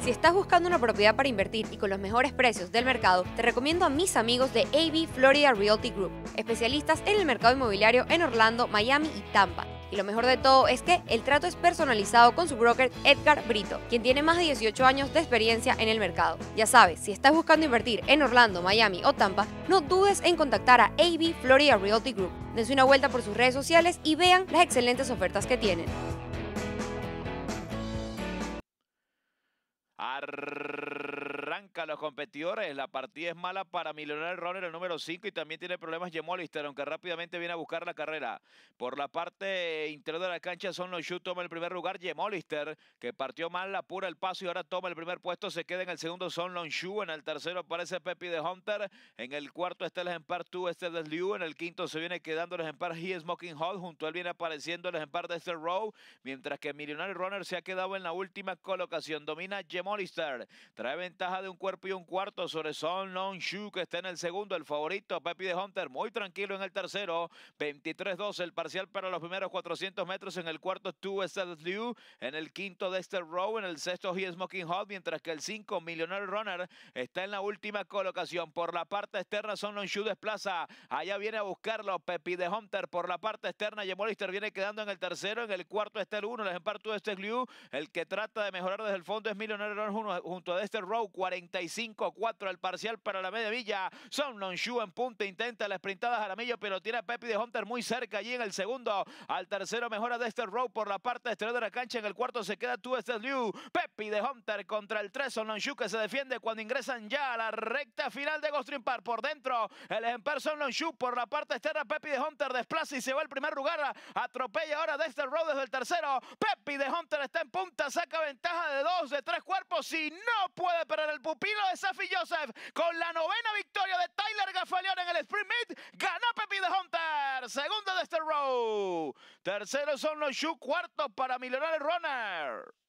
Si estás buscando una propiedad para invertir y con los mejores precios del mercado, te recomiendo a mis amigos de AB Florida Realty Group, especialistas en el mercado inmobiliario en Orlando, Miami y Tampa. Y lo mejor de todo es que el trato es personalizado con su broker Edgar Brito, quien tiene más de 18 años de experiencia en el mercado. Ya sabes, si estás buscando invertir en Orlando, Miami o Tampa, no dudes en contactar a AB Florida Realty Group. Dense una vuelta por sus redes sociales y vean las excelentes ofertas que tienen. Arranca los competidores, la partida es mala para Millionaire Runner, el número 5, y también tiene problemas Jim Olister, aunque rápidamente viene a buscar la carrera. Por la parte interior de la cancha, Son Long Shu toma el primer lugar, Jim Olister, que partió mal, apura el paso y ahora toma el primer puesto, se queda en el segundo Son Long Shu, en el tercero aparece Pepe de Hunter, en el cuarto está el ejemplar 2, de Liu, en el quinto se viene quedando el ejemplar He Smoking Hot, junto a él viene apareciendo el ejemplar de Esther Rowe, mientras que Millionaire Runner se ha quedado en la última colocación, domina Jim Olister, trae ventaja de un cuerpo y un cuarto sobre Son Long Shu, que está en el segundo, el favorito Pepe de Hunter, muy tranquilo en el tercero, 23-12 el parcial para los primeros 400 metros, en el cuarto Two Liu, en el quinto Dexter Rowe, en el sexto He Smoking Hot, mientras que el 5 Millionaire Runner está en la última colocación. Por la parte externa Son Long Shu desplaza, allá viene a buscarlo Pepe de Hunter por la parte externa, Jim Olister viene quedando en el tercero, en el cuarto está el 1, el ejemplar Two Liu, el que trata de mejorar desde el fondo es Millionaire Runner junto a Dexter Rowe, 45-4 el parcial para la media milla. Son Long Shu en punta, intenta la sprintada Jaramillo, pero tiene a Pepe de Hunter muy cerca allí en el segundo. Al tercero mejora Dexter Rowe por la parte exterior de la cancha. En el cuarto se queda Two Liu. Pepe de Hunter contra el 3 Son Long Shu, que se defiende cuando ingresan ya a la recta final de Gulfstream Park. Por dentro el ejemplar Son Long Shu, por la parte externa Pepe de Hunter desplaza y se va al primer lugar. Atropella ahora Dexter Rowe desde el tercero. Pepe de Hunter está en punta, saca ventaja de 2 de 3 cuerpos y no puede perder el pupilo de Safi Joseph con la novena victoria de Tyler Gaffalion en el Sprint Meet. Ganó Pepe de Hunter, segundo Dexter Rowe, tercero Son Long Shu, cuarto para Millionaire Runner.